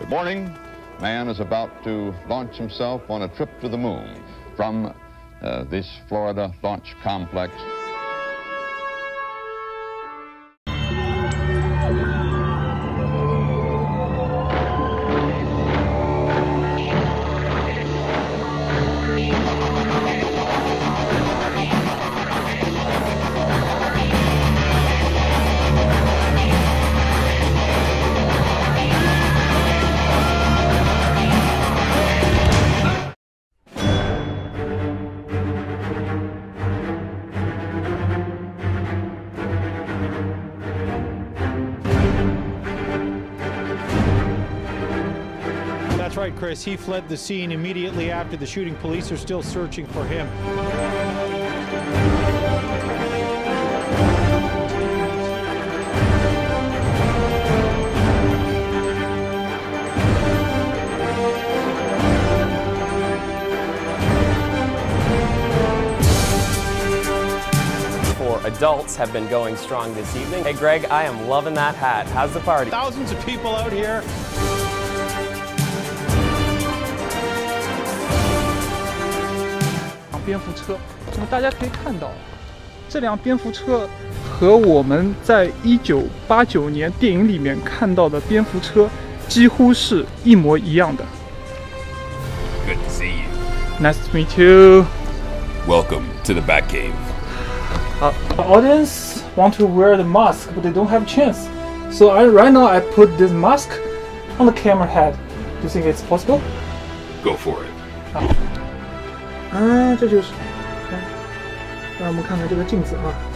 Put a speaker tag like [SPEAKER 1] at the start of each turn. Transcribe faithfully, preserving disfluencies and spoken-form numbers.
[SPEAKER 1] Good morning. Man is about to launch himself on a trip to the moon from uh, this Florida launch complex.
[SPEAKER 2] That's right, Chris. He fled the scene immediately after the shooting. Police are still searching for him.
[SPEAKER 3] For adults have been going strong this evening. Hey, Greg, I am loving that hat. How's the party?
[SPEAKER 2] Thousands of people out here.
[SPEAKER 4] 蝙蝠车，那么大家可以看到，这辆蝙蝠车和我们在一九八九年电影里面看到的蝙蝠车几乎是一模一样的。
[SPEAKER 5] Good to see you.
[SPEAKER 4] Nice to meet you.
[SPEAKER 5] Welcome to the Batcave.
[SPEAKER 4] Uh, the audience want to wear the mask, but they don't have a chance. So I, right now I put this mask on the camera head. Do you think it's possible?
[SPEAKER 5] Go for it.
[SPEAKER 4] 好。啊，这就是，来，让我们看看这个镜子啊。